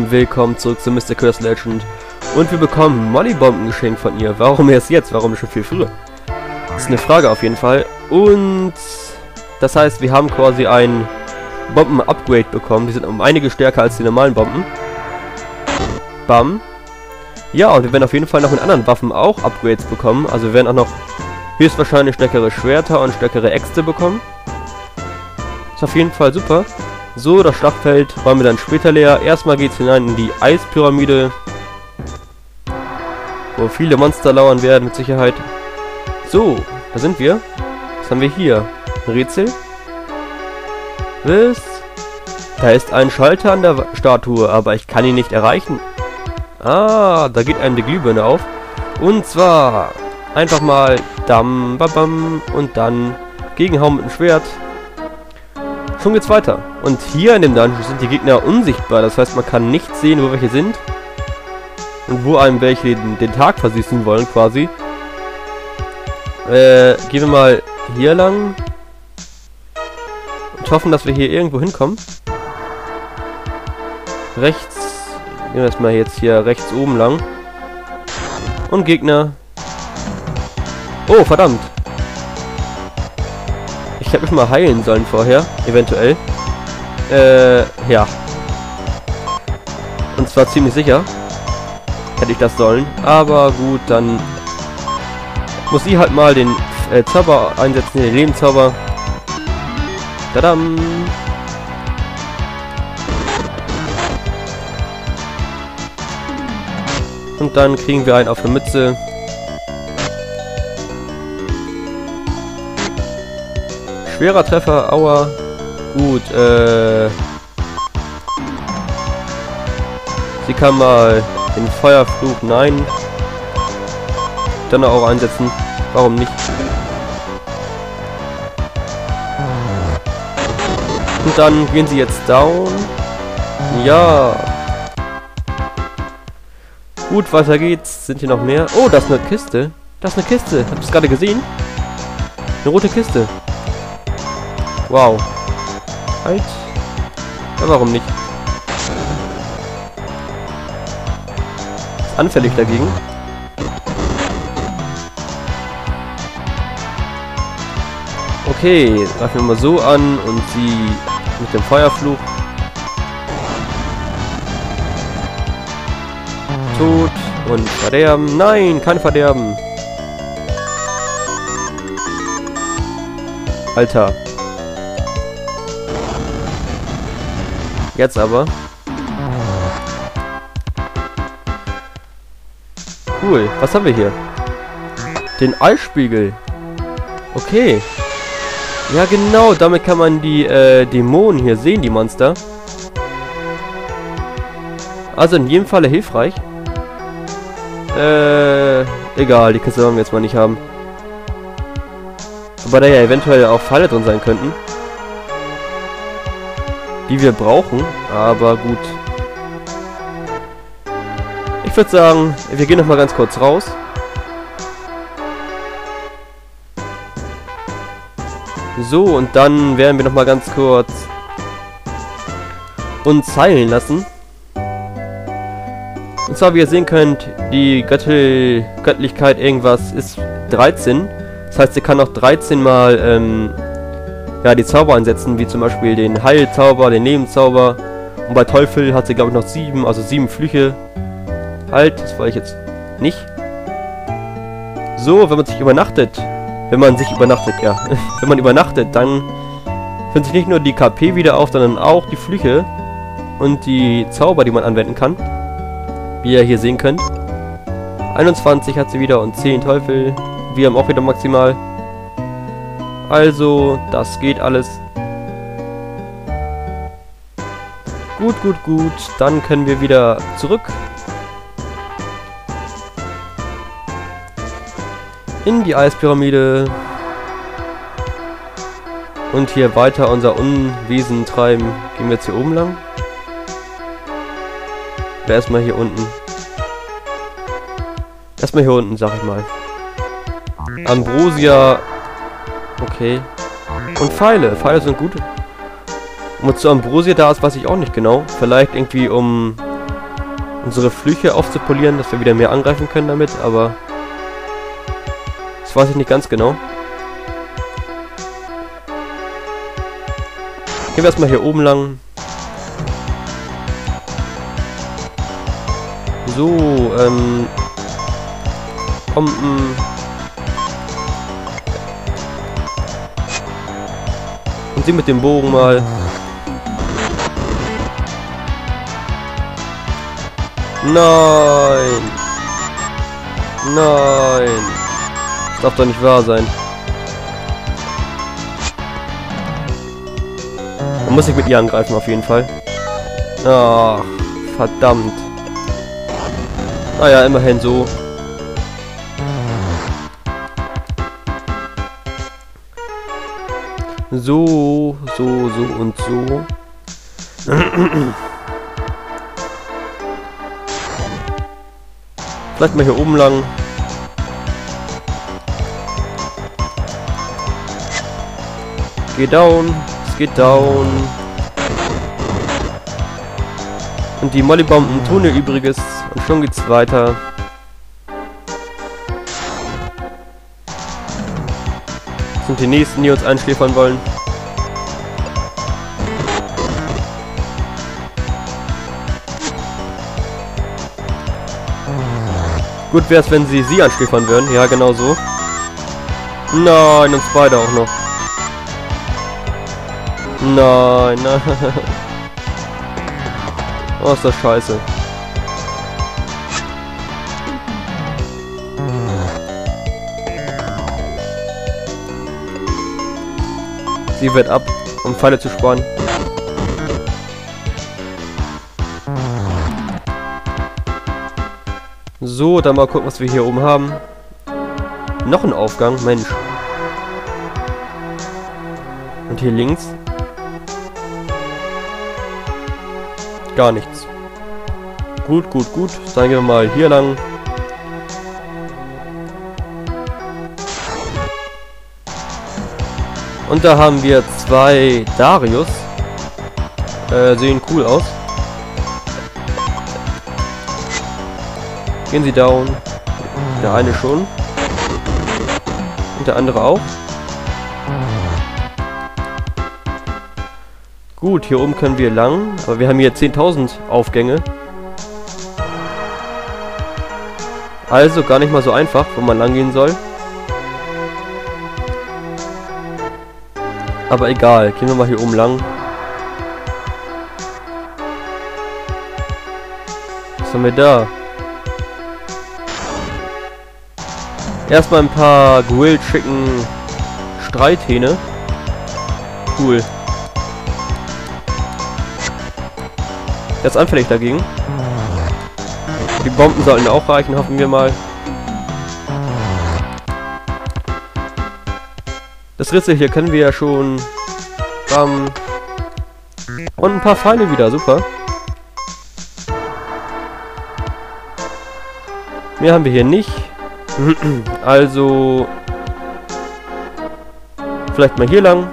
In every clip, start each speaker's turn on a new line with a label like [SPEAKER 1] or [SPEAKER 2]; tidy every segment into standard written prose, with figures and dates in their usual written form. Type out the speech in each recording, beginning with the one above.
[SPEAKER 1] willkommen zurück zu Mr. Curse Legend. Und wir bekommen Mollybomben geschenkt von ihr. Warum erst jetzt? Warum schon viel früher? Das ist eine Frage auf jeden Fall. Und das heißt, wir haben quasi ein Bomben-Upgrade bekommen. Die sind um einige stärker als die normalen Bomben. Bam. Ja, und wir werden auf jeden Fall noch mit anderen Waffen auch Upgrades bekommen. Also wir werden auch noch höchstwahrscheinlich stärkere Schwerter und stärkere Äxte bekommen. Ist auf jeden Fall super. So, das Schlachtfeld räumen wir dann später leer. Erstmal geht es hinein in die Eispyramide, wo viele Monster lauern werden mit Sicherheit. So, da sind wir. Was haben wir hier? Ein Rätsel? Was? Da ist ein Schalter an der Statue, aber ich kann ihn nicht erreichen. Ah, da geht einem die Glühbirne auf. Und zwar einfach mal Dam, Babam und dann gegenhauen mit dem Schwert. Schon geht's weiter. Und hier in dem Dungeon sind die Gegner unsichtbar. Das heißt, man kann nicht sehen, wo welche sind. Und wo einem welche den Tag versüßen wollen, quasi. Gehen wir mal hier lang. Und hoffen, dass wir hier irgendwo hinkommen. Rechts. Gehen wir erstmal jetzt hier rechts oben lang. Und Gegner. Oh, verdammt. Ich hätte mich mal heilen sollen vorher, eventuell. Ja. Und zwar ziemlich sicher. Hätte ich das sollen. Aber gut, dann muss sie halt mal den Zauber einsetzen, den Lebenszauber. Tadam! Und dann kriegen wir einen auf der Mütze. Schwerer Treffer, aua. Gut, sie kann mal den Feuerfluch, nein. Dann auch einsetzen. Warum nicht? Und dann gehen sie jetzt down. Ja. Gut, weiter geht's. Sind hier noch mehr? Oh, das ist eine Kiste. Das ist eine Kiste. Habt ihr es gerade gesehen? Eine rote Kiste. Wow. Halt. Ja, warum nicht? Ist anfällig dagegen. Okay, greifen wir mal so an und sie mit dem Feuerfluch. Tot und verderben. Nein, kein Verderben. Alter. Jetzt aber. Cool. Was haben wir hier? Den Eisspiegel. Okay. Ja genau, damit kann man die Dämonen hier sehen, die Monster. Also in jedem Falle hilfreich. Egal, die Kiste wollen wir jetzt mal nicht haben. Aber da ja eventuell auch Pfeile drin sein könnten. Die wir brauchen, aber gut. Ich würde sagen, wir gehen noch mal ganz kurz raus. So, und dann werden wir noch mal ganz kurz uns heilen lassen. Und zwar, wie ihr sehen könnt, die Göttlichkeit irgendwas ist 13. Das heißt, sie kann noch 13 Mal ja, die Zauber einsetzen, wie zum Beispiel den Heilzauber, den Lebenszauber. Und bei Teufel hat sie, glaube ich, noch 7, also 7 Flüche. Halt, das wollte ich jetzt nicht. So, wenn man sich übernachtet, ja. Wenn man übernachtet, dann füllt sich nicht nur die KP wieder auf, sondern auch die Flüche und die Zauber, die man anwenden kann. Wie ihr hier sehen könnt. 21 hat sie wieder und 10 Teufel. Wir haben auch wieder maximal. Also, das geht alles. Gut, gut, gut. Dann können wir wieder zurück. In die Eispyramide. Und hier weiter unser Unwesen treiben. Gehen wir jetzt hier oben lang? Oder erstmal hier unten? Erstmal hier unten, sag ich mal. Ambrosia. Okay. Und Pfeile. Pfeile sind gut. Und wozu Ambrosia da ist, weiß ich auch nicht genau. Vielleicht irgendwie um unsere Flüche aufzupolieren, dass wir wieder mehr angreifen können damit, aber das weiß ich nicht ganz genau. Gehen wir erstmal hier oben lang. So, Bomben. Und sie mit dem Bogen mal. Nein! Nein! Das darf doch nicht wahr sein. Man muss sich mit ihr angreifen auf jeden Fall. Ach, verdammt. Naja, immerhin so. So und so. Vielleicht mal hier oben lang. Geht down. Es geht down. Und die Mollybomben tun ihr Übriges. Und schon geht's weiter. Das sind die nächsten, die uns einschläfern wollen. Gut wäre es, wenn sie anschläfern würden. Ja, genau so. Nein, uns beide auch noch. Nein, nein. Oh, ist das scheiße. Sie wird ab, um Pfeile zu sparen. So, dann mal gucken, was wir hier oben haben. Noch ein Aufgang, Mensch. Und hier links? Gar nichts. Gut, gut, gut. Dann gehen wir mal hier lang. Und da haben wir 2 Darius. Sehen cool aus. Gehen sie down. Der eine schon. Und der andere auch. Gut, hier oben können wir lang. Aber wir haben hier 10.000 Aufgänge. Also gar nicht mal so einfach, wo man lang gehen soll. Aber egal, gehen wir mal hier oben lang. Was haben wir da? Erstmal ein paar Grilled Chicken Streithähne. Cool. Der ist anfällig dagegen. Die Bomben sollten auch reichen, hoffen wir mal. Das Ritzel hier kennen wir ja schon. Und ein paar Pfeile wieder, super. Mehr haben wir hier nicht. Also vielleicht mal hier lang.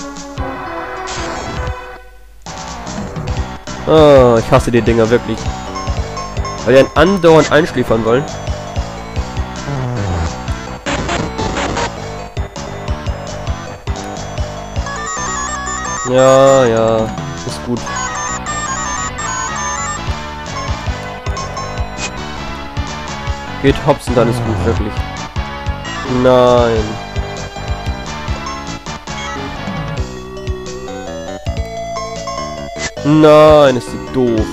[SPEAKER 1] Ah, ich hasse die Dinger wirklich. Weil die einen andauernd einschläfern wollen. Ja, ja, ist gut. Geht hops und dann ist gut, wirklich. Nein. Nein, ist sie doof.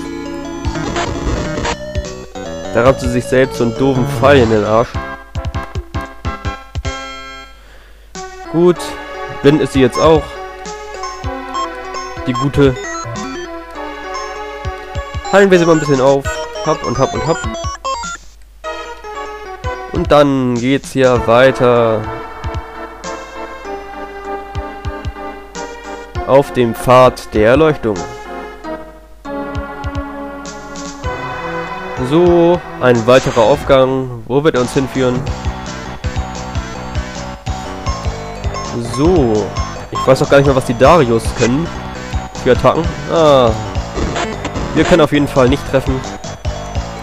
[SPEAKER 1] Da rammt sie sich selbst so einen doofen Pfeil in den Arsch. Gut. Blind ist sie jetzt auch. Die gute. Heilen wir sie mal ein bisschen auf. Hopp und hopp und hopp. Und dann geht's hier weiter. Auf dem Pfad der Erleuchtung. So, ein weiterer Aufgang. Wo wird er uns hinführen? So. Ich weiß auch gar nicht mehr, was die Darius können. Für Attacken. Ah. Wir können auf jeden Fall nicht treffen.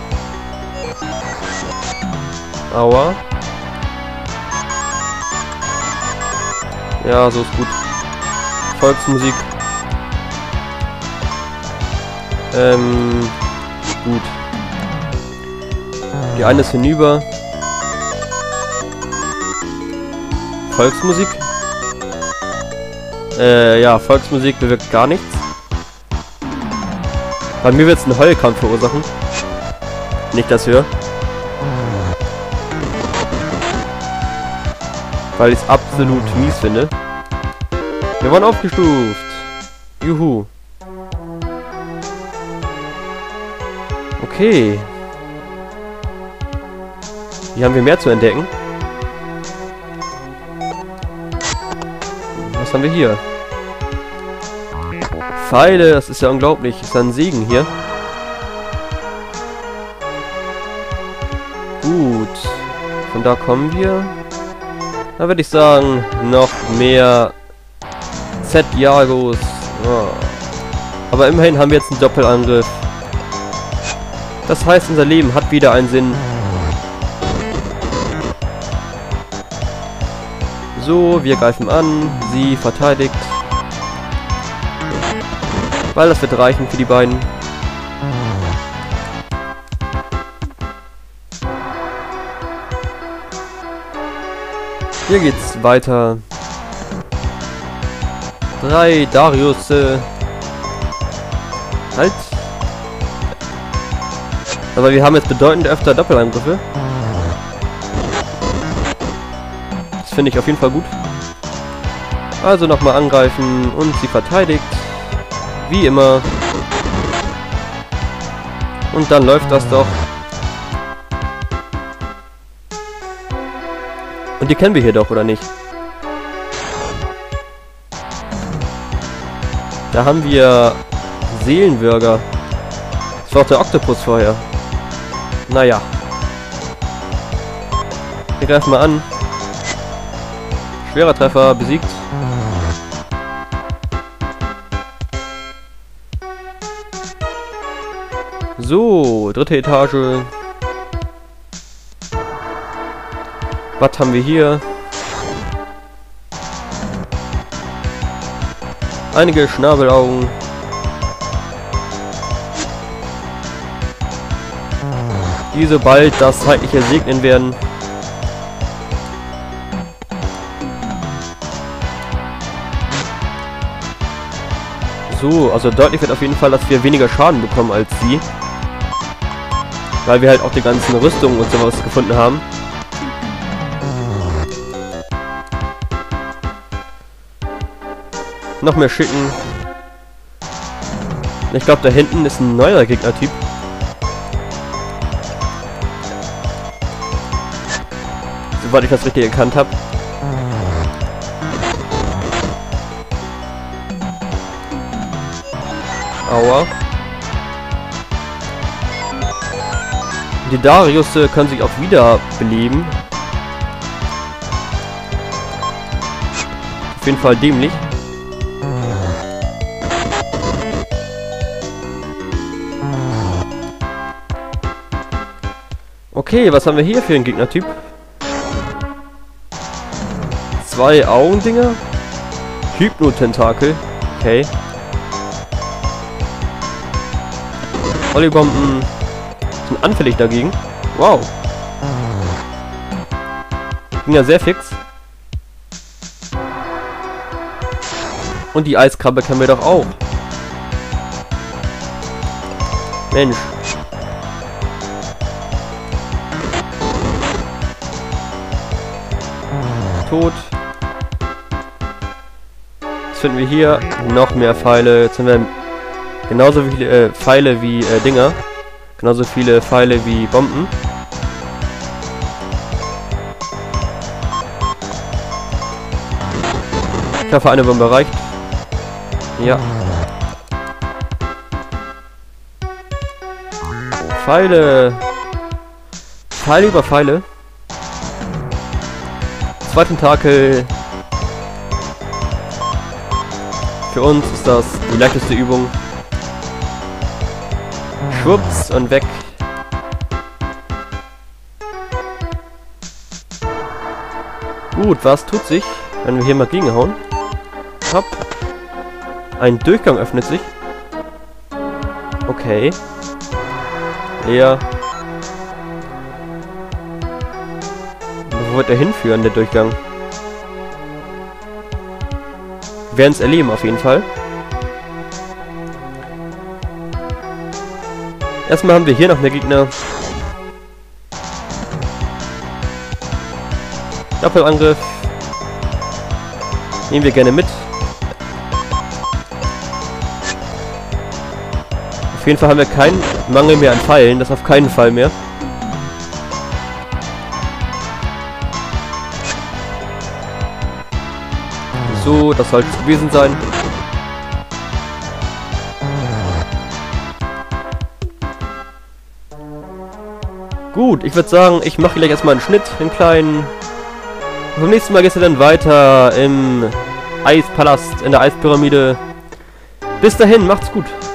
[SPEAKER 1] Aua. Ja, so ist gut. Volksmusik. Gut. Die eine ist hinüber. Volksmusik. Ja, Volksmusik bewirkt gar nichts. Bei mir wird es einen Heulkampf verursachen. Nicht das höher. Weil ich es absolut mies finde. Wir wurden aufgestuft. Juhu. Okay. Hier haben wir mehr zu entdecken. Was haben wir hier? Pfeile, das ist ja unglaublich. Ist ja ein Segen hier. Gut. Von da kommen wir. Da würde ich sagen, noch mehr Z-Jagos. Oh. Aber immerhin haben wir jetzt einen Doppelangriff. Das heißt, unser Leben hat wieder einen Sinn. So, wir greifen an. Sie verteidigt. Weil das wird reichen für die beiden. Hier geht's weiter. 3 Darius. Halt. Aber wir haben jetzt bedeutend öfter Doppelangriffe. Das finde ich auf jeden Fall gut. Also nochmal angreifen und sie verteidigt. Wie immer. Und dann läuft das doch. Und die kennen wir hier doch, oder nicht? Da haben wir Seelenwürger. Das war auch der Oktopus vorher. Naja. Wir greifen mal an. Schwerer Treffer, besiegt. So, dritte Etage. Was haben wir hier? Einige Schnabelaugen. Die so bald das Zeitliche segnen werden. So, also deutlich wird auf jeden Fall, dass wir weniger Schaden bekommen als sie. Weil wir halt auch die ganzen Rüstungen und sowas gefunden haben. Noch mehr schicken. Ich glaube, da hinten ist ein neuer Gegnertyp. Soweit ich das richtig erkannt habe. Aua. Die Darius können sich auch wieder beleben. Auf jeden Fall dämlich. Okay, was haben wir hier für einen Gegnertyp? 2 Augendinger. Hypnotentakel. Okay. Volleybomben sind anfällig dagegen. Wow. Ging ja sehr fix. Und die Eiskrabbe kennen wir doch auch. Mensch. Tot. Jetzt finden wir hier noch mehr Pfeile. Jetzt haben wir genauso viele Pfeile wie Dinger. Genauso viele Pfeile wie Bomben. Ich hoffe, eine Bombe reicht. Ja. Pfeile. Pfeile über Pfeile. 2 Tentakel. Für uns ist das die leichteste Übung. Schwupps und weg. Gut, was tut sich, wenn wir hier mal gegenhauen? Hopp. Ein Durchgang öffnet sich. Okay. Leer. Wo wird er hinführen, der Durchgang? Wir werden es erleben, auf jeden Fall. Erstmal haben wir hier noch mehr Gegner. Doppelangriff. Nehmen wir gerne mit. Auf jeden Fall haben wir keinen Mangel mehr an Pfeilen. Das auf keinen Fall mehr. So, das sollte es gewesen sein. Gut, ich würde sagen, ich mache gleich erstmal einen Schnitt, einen kleinen. Und beim nächsten Mal geht es dann weiter im Eispalast, in der Eispyramide. Bis dahin, macht's gut.